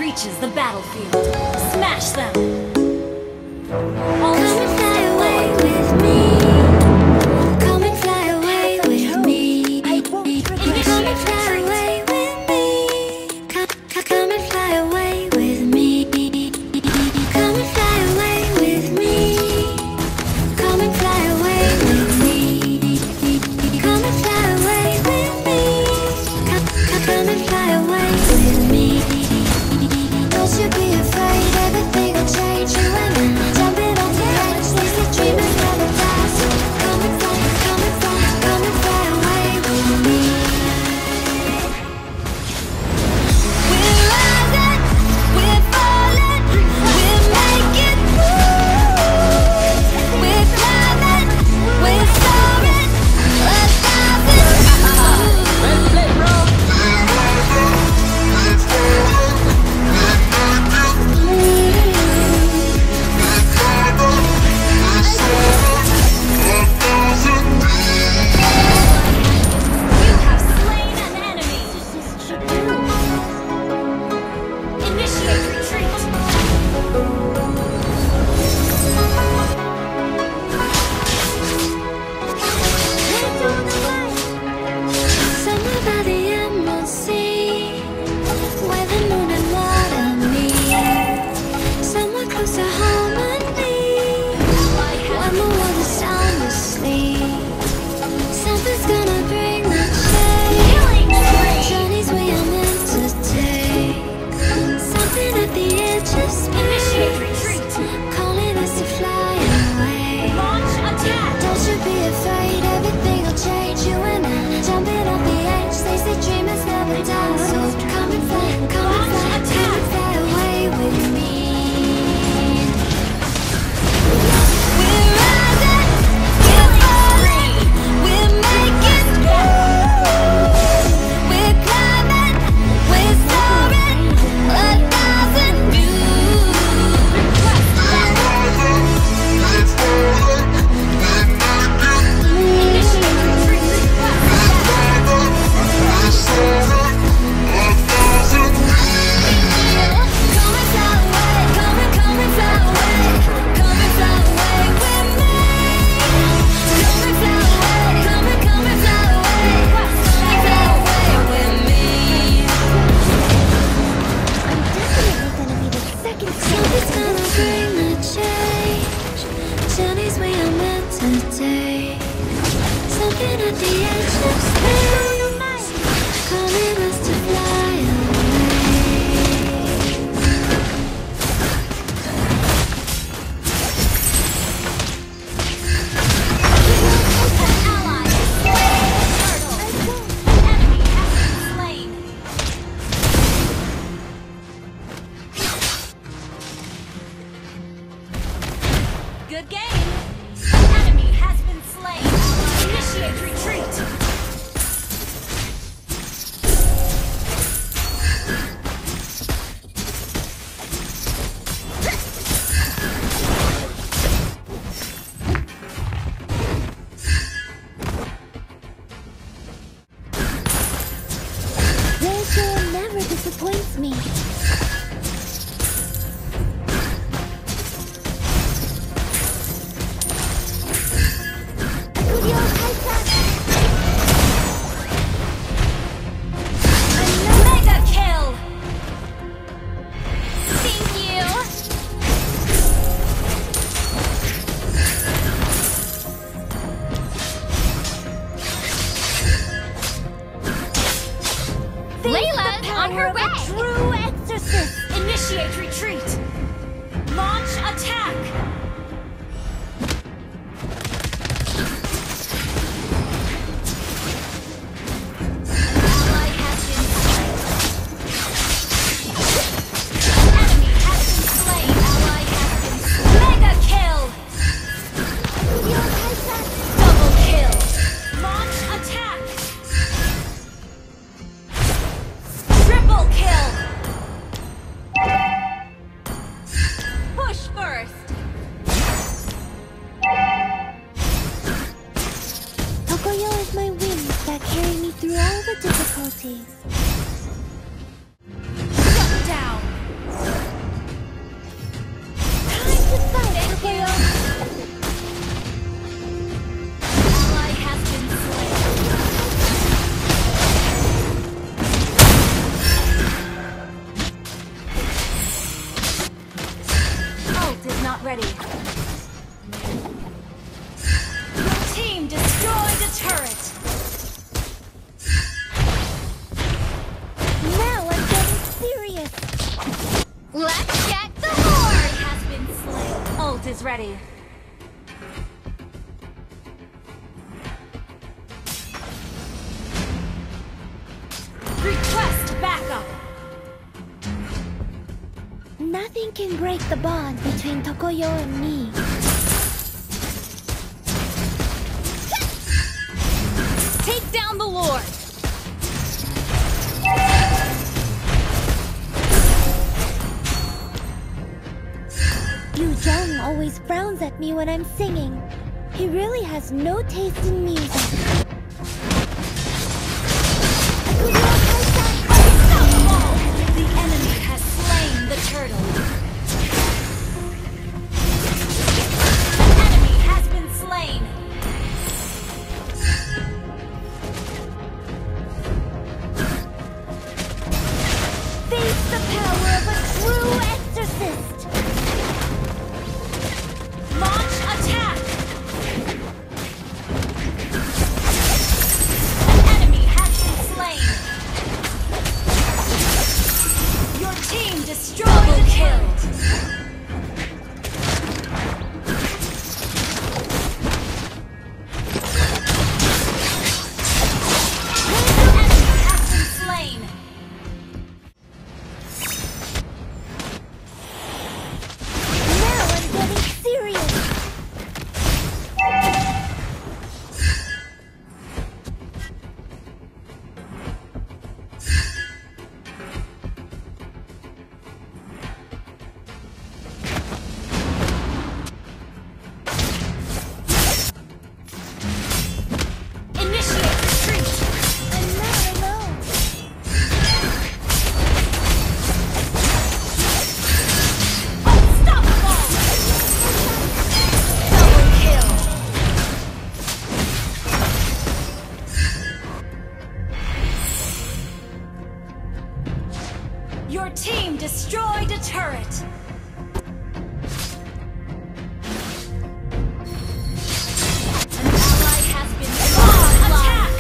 reaches the battlefield, smash them! All Come and fly away with me. Come and fly away with me. Come and fly away with me. Come and fly away with me. Come and fly away with me. Come and fly away with me. Come and fly away with me. Come and fly away with me. Don't you be afraid, everything will change. You and me, jumping off the edge. These the dreamers never die. So come and fly, come and fly, come and fly away with me. We're rising, we're falling, we're making moves. We're climbing, we're soaring, 1,000 moves. You have slain an enemy! Initiate retreat! Somewhere by the Emerald Sea, where the moon and water meet. Somewhere close to harmony, when the world is sound asleep. Something's gonna bring the change. Journeys we are meant to take. Something at the edge of Initiate space, retreat! calling us to fly away. Launch attack! Don't you be afraid, everything will change. You and I, jumping off the edge. They say dreamers never die. So come and fly, come and fly, come and fly away with me. We're rising, we're falling, we're making moves. We're climbing, we're soaring, 1,000 views. Initiate retreat! Come and fly away, come and fly away, come and fly away with me. Come and fly away, come and fly away, fly away with me. I'm definitely gonna be the second. Something's gonna bring the change. Journeys we are meant to take. Something at the edge of space, calling us to fly away. An ally has slain the turtle! An enemy has been slain! Good game! An enemy has been slain! Initiate retreat! Rachel never disappoints me. Mega kill! Thank you! Layla's on her way! True exorcist! Initiate retreat! Launch attack! Ally has been slain. Enemy has been slain. Ally has been slain. Mega kill! Double kill! Launch attack! Triple kill! Push first! Tokoyo is my wings that carry me through all the difficulties. Shut down! Let's get the horde has been slain. Ult is ready. Request backup. Nothing can break the bond between Tokoyo and me. Take down the Lord. Yu Zhong always frowns at me when I'm singing. He really has no taste in music. Unstoppable! The enemy has slain the turtle. An enemy has been slain. Face the power of a true exorcist! Launch attack! An enemy has been slain. Your team destroyed and killed. An enemy has been slain. Now I'm getting serious! Initiate retreat. I'm not alone! Unstoppable! Double kill. Your team destroyed a turret. An ally has been slain. Attack!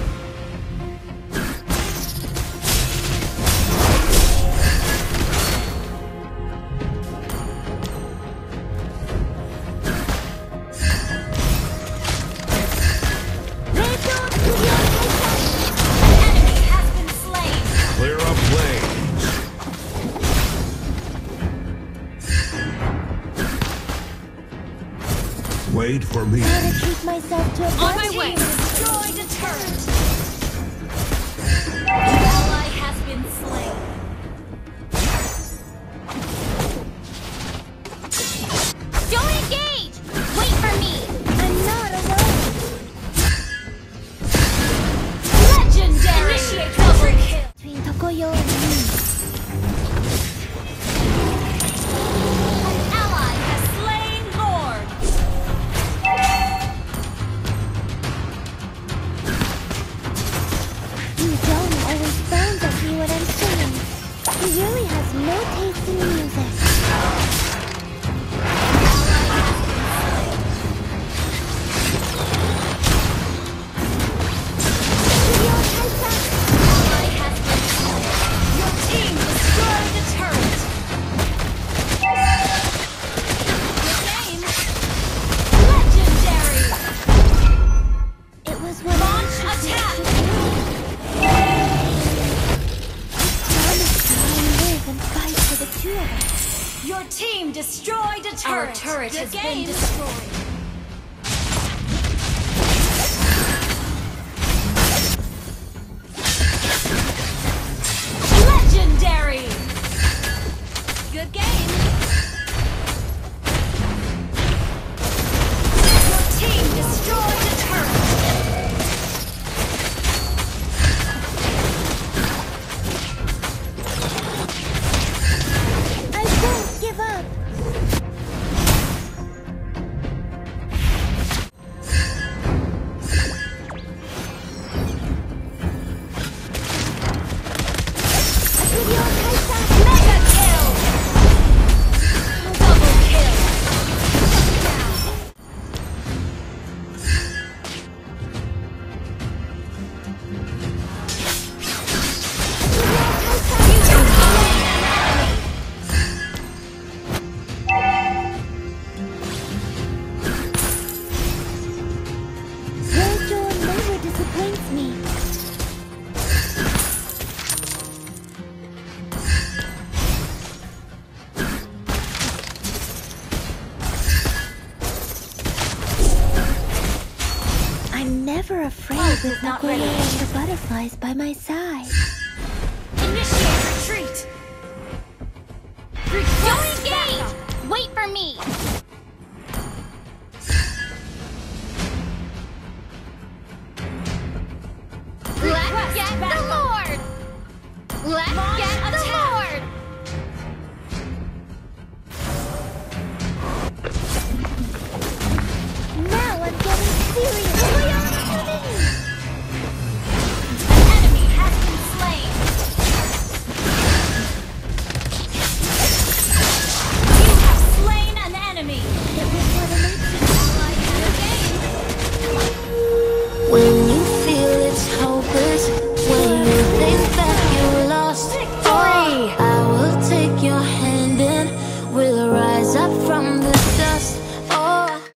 An enemy has been slain. Clear up lanes. Wait for me. Gotta treat myself to a On my bunch way. of- Destroyed a turret. An ally has been slain. Don't engage! Wait for me! I'm not alone! Legendary! Initiate double kill. Between Tokoyo and me. An ally has slain Lord. Yu Zhong always frowns at me when I'm singing. He really has no taste in music. Ally has been slain. Your team destroyed the turret. Good game. Legendary! It was what Launch I attack! promised to live and fight for the two of us. Your team destroyed a turret. Our turret Good has been game. destroyed. Legendary! Good game. Your team destroyed a turret. I won't give up! Mega kill! Double kill! You took down an enemy. is not ready. The butterflies by my side.